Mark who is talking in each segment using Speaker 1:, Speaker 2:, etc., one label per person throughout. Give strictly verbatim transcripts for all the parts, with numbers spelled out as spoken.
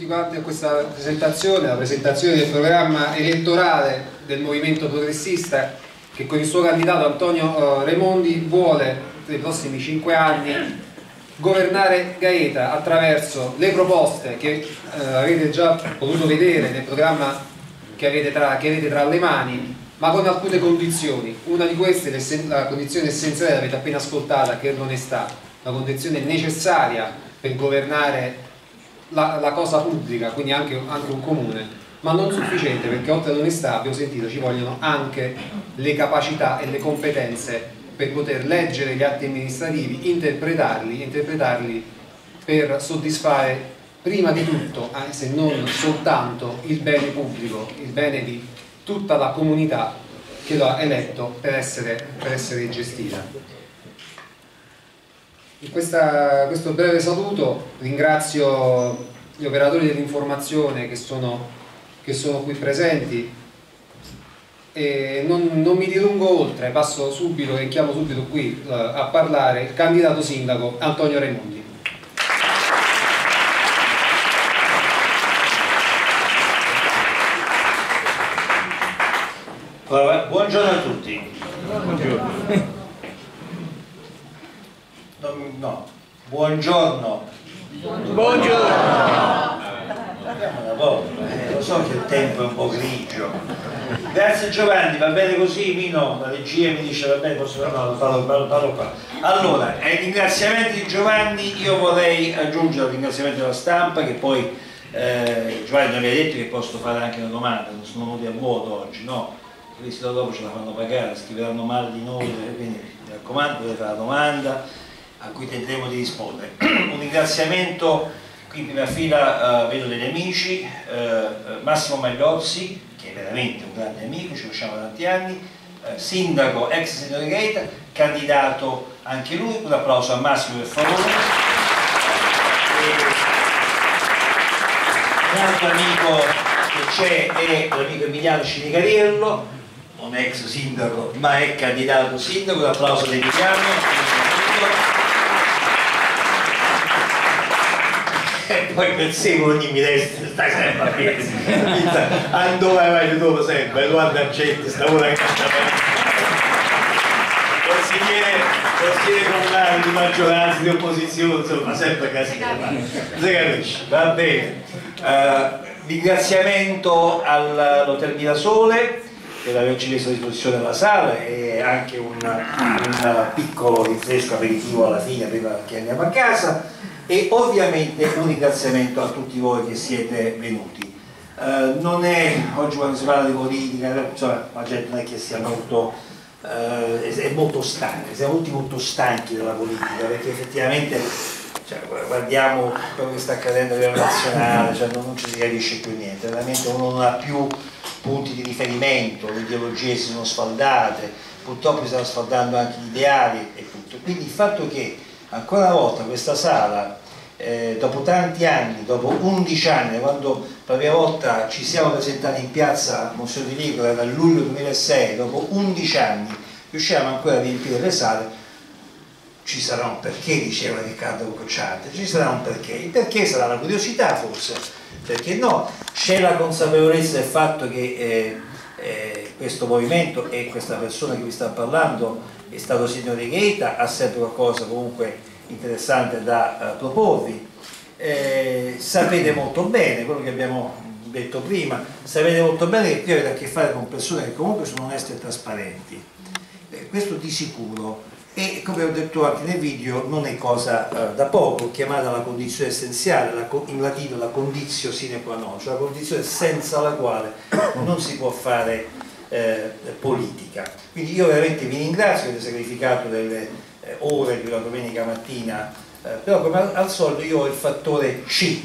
Speaker 1: tutti quanti a questa presentazione, la presentazione del programma elettorale del Movimento Progressista, che con il suo candidato Antonio Raimondi vuole nei prossimi cinque anni governare Gaeta attraverso le proposte che eh, avete già potuto vedere nel programma che avete, tra, che avete tra le mani, ma con alcune condizioni. Una di queste, la condizione essenziale, l'avete appena ascoltata, che è l'onestà, la condizione necessaria per governare la, la cosa pubblica, quindi anche, anche un comune, ma non sufficiente, perché oltre all'onestà, abbiamo sentito, ci vogliono anche le capacità e le competenze per poter leggere gli atti amministrativi, interpretarli, interpretarli per soddisfare prima di tutto, eh, se non soltanto, il bene pubblico, il bene di tutta la comunità che lo ha eletto per essere, per essere gestita. In questa, questo breve saluto ringrazio gli operatori dell'informazione che sono, che sono qui presenti e non, non mi dilungo oltre, passo subito e chiamo subito qui uh, a parlare il candidato sindaco Antonio Raimondi.
Speaker 2: Buongiorno a tutti. Buongiorno. No, no. Buongiorno. Buongiorno. Andiamo una volta, eh, lo so che il tempo è un po' grigio. Grazie Giovanni, va bene così? Mino, la regia mi dice va bene, posso parlare? No, parlo, parlo, parlo qua. Allora, ai ringraziamenti di Giovanni io vorrei aggiungere il ringraziamento della stampa, che poi eh, Giovanni mi aveva detto che posso fare anche una domanda, non sono venuti a vuoto oggi, no? Questi dopo ce la fanno pagare, scriveranno male di noi, quindi mi raccomando, potete fare la domanda a cui tenteremo di rispondere. Un ringraziamento qui in prima fila, uh, vedo degli amici, uh, Massimo Magliozzi, che è veramente un grande amico, ci conosciamo da tanti anni, uh, sindaco, ex sindaco di Gaeta, candidato anche lui, un applauso a Massimo per favore. E un altro amico che c'è è l'amico Emiliano Cinicariello, un ex sindaco ma è candidato sindaco, un applauso ad Emiliano. E poi per secolo ogni mi destra stai sempre a piedi, andove vai dopo sempre, Edoardo Arcetti, stavolta che consigliere, consigliere comunale di maggioranza, di opposizione, insomma sempre casino, si capisce, va bene. Uh, ringraziamento all'Hotel Mirasole per averci messo a disposizione la sala e anche un, un piccolo rinfresco aperitivo alla fine prima che andiamo a casa, e ovviamente un ringraziamento a tutti voi che siete venuti. Uh, non è, oggi quando si parla di politica, insomma, la gente non è che sia molto, uh, è molto stanca, siamo tutti molto stanchi della politica, perché effettivamente cioè, guardiamo quello che sta accadendo a livello nazionale, cioè, non, non ci si capisce più niente, veramente uno non ha più punti di riferimento, le ideologie si sono sfaldate, purtroppo si stanno sfaldando anche gli ideali e tutto. Quindi il fatto che ancora una volta questa sala, eh, dopo tanti anni, dopo undici anni, quando per la prima volta ci siamo presentati in piazza Museo di Nicola dal luglio duemilasei, dopo undici anni riusciamo ancora a riempire le sale, ci sarà un perché, diceva Riccardo Cocciante, ci sarà un perché. Il perché sarà la curiosità forse, perché no? C'è la consapevolezza del fatto che eh, eh, questo movimento e questa persona che vi sta parlando è stato sindaco di Gaeta, ha sempre qualcosa comunque interessante da uh, proporvi. Eh, sapete molto bene quello che abbiamo detto prima, sapete molto bene che qui avete a che fare con persone che comunque sono oneste e trasparenti, eh, questo di sicuro. E come ho detto anche nel video, non è cosa uh, da poco, chiamata la condizione essenziale, la, in latino la conditio sine qua non, cioè la condizione senza la quale non si può fare eh, politica. Quindi io veramente vi ringrazio, avete sacrificato delle eh, ore di una domenica mattina, eh, però come al, al solito io ho il fattore C.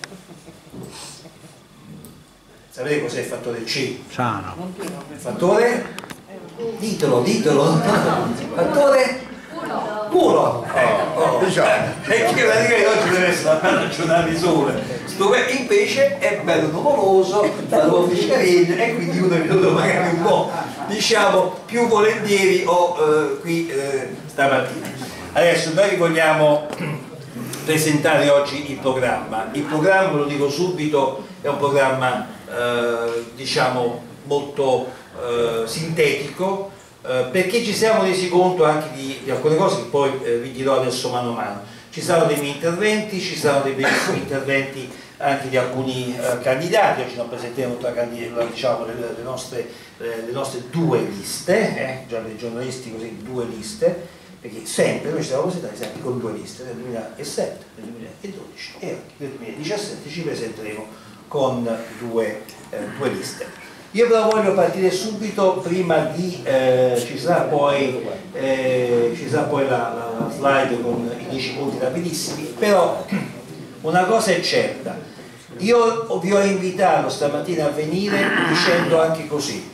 Speaker 2: Sapete cos'è il fattore C?
Speaker 3: Sano.
Speaker 2: Il fattore? Ditelo, ditelo, fattore? Culo! Ecco, oh. E che praticamente oggi deve essere una giornata di sole, invece è bello nuvoloso, la luce carina, e quindi uno è venuto magari un po', diciamo, più volentieri o eh, qui eh, stamattina. Adesso noi vi vogliamo presentare oggi il programma. Il programma, ve lo dico subito, è un programma eh, diciamo molto eh, sintetico, eh, perché ci siamo resi conto anche di, di alcune cose che poi eh, vi dirò adesso mano a mano. Ci saranno dei miei interventi, ci saranno dei bellissimi interventi anche di alcuni eh, candidati. Oggi non presenteremo tra diciamo, le, le, nostre, eh, le nostre due liste, eh, già per i giornalisti così, due liste, perché sempre noi ci siamo presentati sempre con due liste, nel duemilasette, nel duemiladodici e anche nel duemiladiciassette ci presenteremo con due, eh, due liste. Io però voglio partire subito, prima di eh, ci sarà poi, eh, ci sarà poi la, la slide con i dieci punti rapidissimi, però una cosa è certa, io vi ho invitato stamattina a venire dicendo anche così: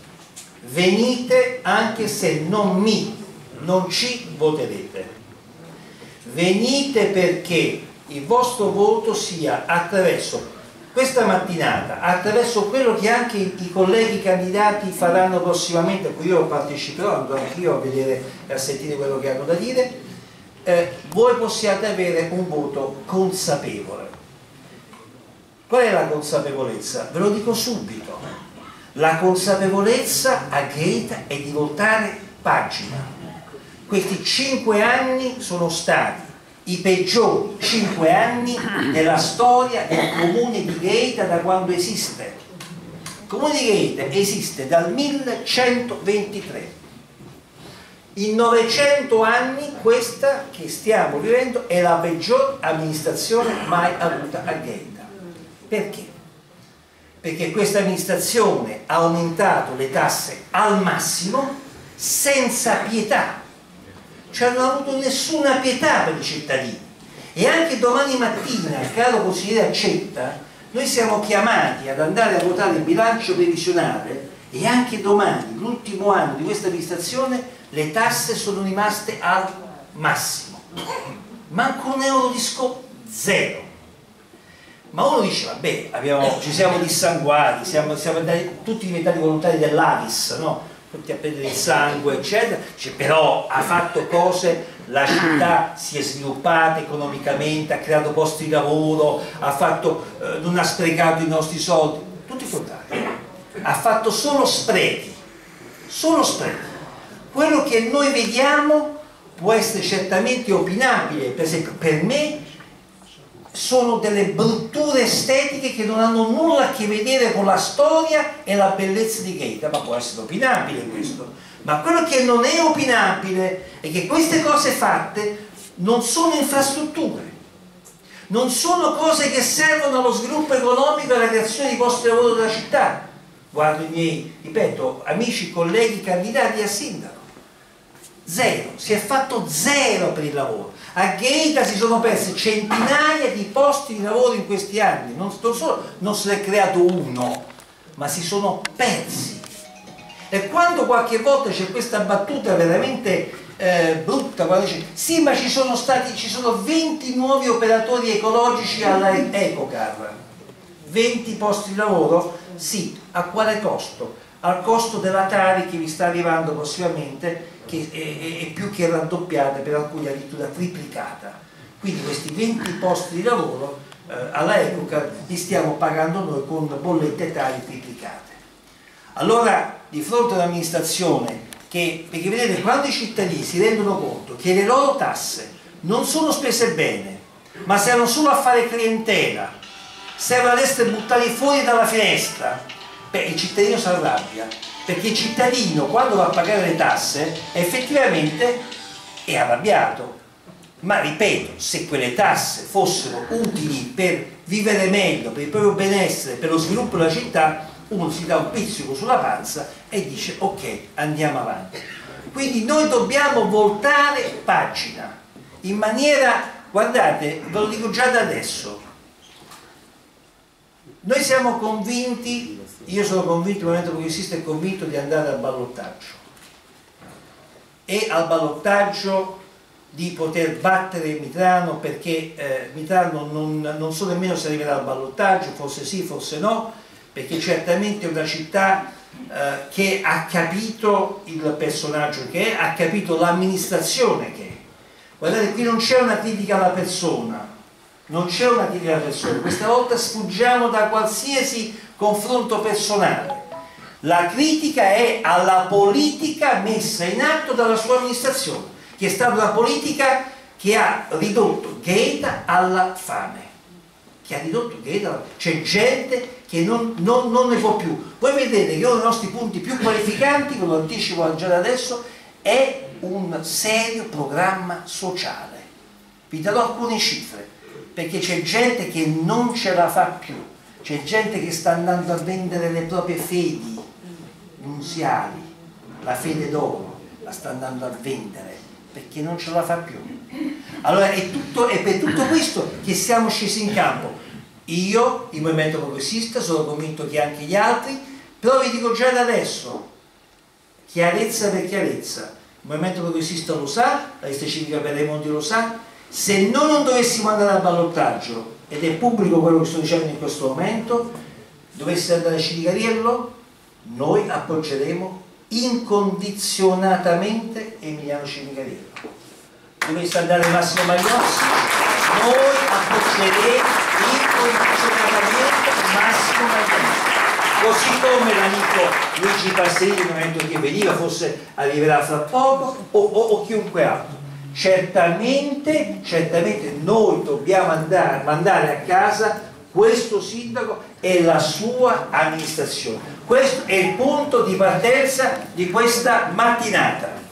Speaker 2: venite anche se non mi non ci voterete, venite perché il vostro voto sia attraverso questa mattinata, attraverso quello che anche i colleghi candidati faranno prossimamente, a cui io parteciperò, andrò anch'io a vedere e a sentire quello che hanno da dire, eh, voi possiate avere un voto consapevole. Qual è la consapevolezza? Ve lo dico subito: la consapevolezza a Gaeta è di voltare pagina. Questi cinque anni sono stati i peggiori cinque anni della storia del comune di Gaeta da quando esiste. Il comune di Gaeta esiste dal millecentoventitré. In novecento anni questa che stiamo vivendo è la peggior amministrazione mai avuta a Gaeta. Perché? Perché questa amministrazione ha aumentato le tasse al massimo senza pietà. Cioè non ha avuto nessuna pietà per i cittadini. E anche domani mattina, caro consigliere Accetta, noi siamo chiamati ad andare a votare il bilancio previsionale, e anche domani, l'ultimo anno di questa amministrazione, le tasse sono rimaste al massimo. Manco un euro di sconto, zero. Ma uno dice, vabbè, abbiamo, ci siamo dissanguati, siamo, siamo tutti diventati volontari dell'A V I S, no? Tutti a prendere il sangue, eccetera. Cioè, però ha fatto cose, la città si è sviluppata economicamente, ha creato posti di lavoro, ha fatto, eh, non ha sprecato i nostri soldi, tutto il contrario, ha fatto solo sprechi, solo sprechi. Quello che noi vediamo può essere certamente opinabile, per esempio per me sono delle brutture estetiche che non hanno nulla a che vedere con la storia e la bellezza di Gaeta, ma può essere opinabile questo. Ma quello che non è opinabile è che queste cose fatte non sono infrastrutture, non sono cose che servono allo sviluppo economico e alla creazione di posti di lavoro della città. Guardo i miei, ripeto, amici, colleghi candidati a sindaco. Zero, si è fatto zero per il lavoro. A Gaeta si sono perse centinaia di posti di lavoro in questi anni, non, non solo non se ne è creato uno, ma si sono persi. E quando qualche volta c'è questa battuta veramente eh, brutta, quando dice sì, ma ci sono stati, ci sono venti nuovi operatori ecologici alla Ecocar, venti posti di lavoro? Sì, a quale costo? Al costo della Tari che vi sta arrivando prossimamente, che è, è, è più che raddoppiata, per alcuni addirittura triplicata. Quindi questi venti posti di lavoro eh, alla Ecocar li stiamo pagando noi con bollette Tari triplicate. Allora, di fronte all'amministrazione che, perché vedete, quando i cittadini si rendono conto che le loro tasse non sono spese bene, ma servono solo a fare clientela, servono ad essere buttati fuori dalla finestra, beh, il cittadino si arrabbia, perché il cittadino quando va a pagare le tasse effettivamente è arrabbiato. Ma ripeto, se quelle tasse fossero utili per vivere meglio, per il proprio benessere, per lo sviluppo della città, uno si dà un pizzico sulla panza e dice ok, andiamo avanti. Quindi noi dobbiamo voltare pagina in maniera, guardate, ve lo dico già da adesso, noi siamo convinti, io sono convinto, il Movimento Progressista è convinto di andare al ballottaggio e al ballottaggio di poter battere Mitrano, perché eh, Mitrano non, non so nemmeno se arriverà al ballottaggio, forse sì, forse no, perché certamente è una città eh, che ha capito il personaggio che è, ha capito l'amministrazione che è. Guardate, qui non c'è una critica alla persona, non c'è una critica personale, questa volta sfuggiamo da qualsiasi confronto personale. La critica è alla politica messa in atto dalla sua amministrazione, che è stata una politica che ha ridotto Gaeta alla fame, che ha ridotto Gaeta alla fame. C'è gente che non, non, non ne può più. Voi vedete che uno dei nostri punti più qualificanti, ve lo anticipo già da adesso, è un serio programma sociale. Vi darò alcune cifre, perché c'è gente che non ce la fa più, c'è gente che sta andando a vendere le proprie fedi nunziali, la fede d'oro, la sta andando a vendere perché non ce la fa più. Allora è, tutto, è per tutto questo che siamo scesi in campo. Io, il Movimento Progressista, sono convinto che anche gli altri, però vi dico già da adesso, chiarezza per chiarezza, il Movimento Progressista lo sa, la Lista Civica per Raimondi lo sa, se noi non dovessimo andare al ballottaggio, ed è pubblico quello che sto dicendo in questo momento, dovesse andare a Cinicariello, noi appoggeremo incondizionatamente Emiliano Cinicariello. Dovesse andare Massimo Magliozzi, noi appoggeremo incondizionatamente Massimo Magliozzi. Così come l'amico Luigi Passerini, nel momento che veniva, forse arriverà fra poco, o, o, o chiunque altro. Certamente, certamente noi dobbiamo andare, mandare a casa questo sindaco e la sua amministrazione. Questo è il punto di partenza di questa mattinata.